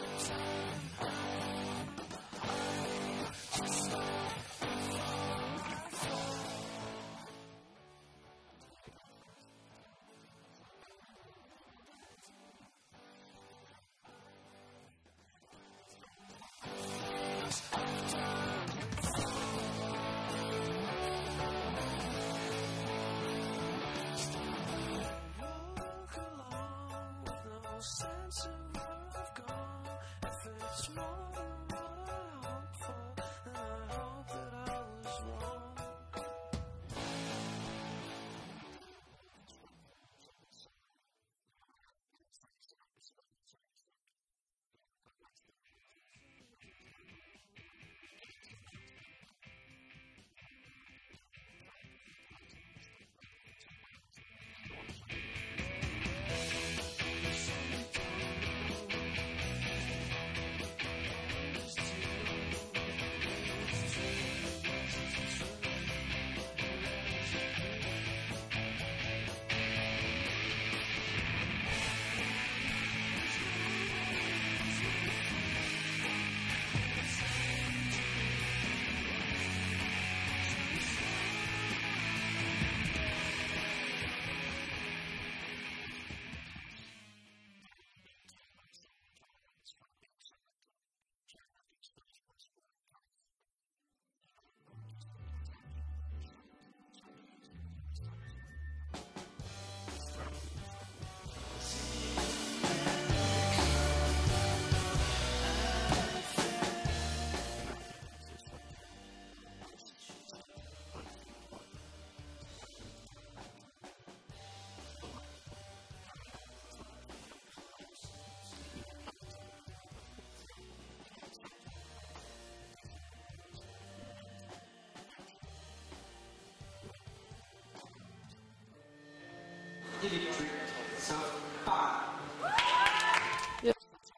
electric surf bar. Yeah.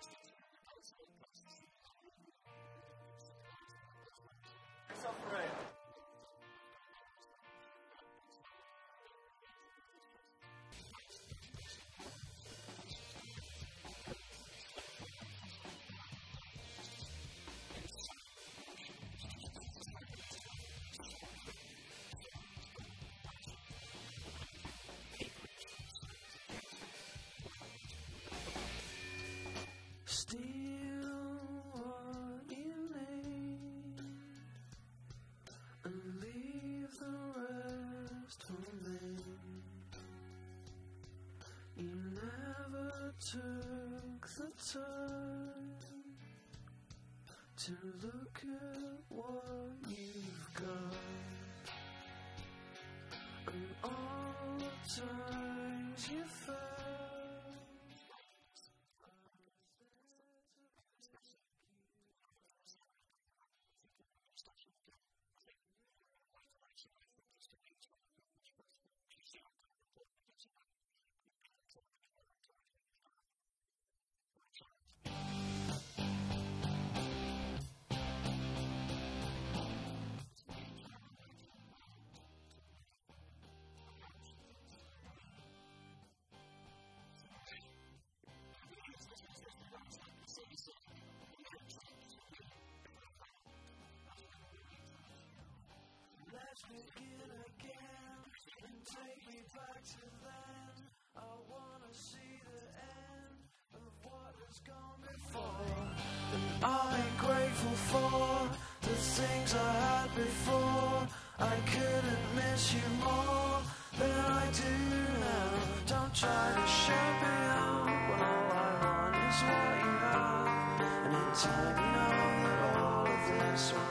Steal what you need and leave the rest for me. You never took the time to look at what you've got, and all the times you fell. Let's begin again and take me back to then. I wanna see the end of what has gone before. And I'm grateful for the things I had before. I couldn't miss you more than I do now. Don't try to shut me out when all I want is what you have. And in time you know that all of this will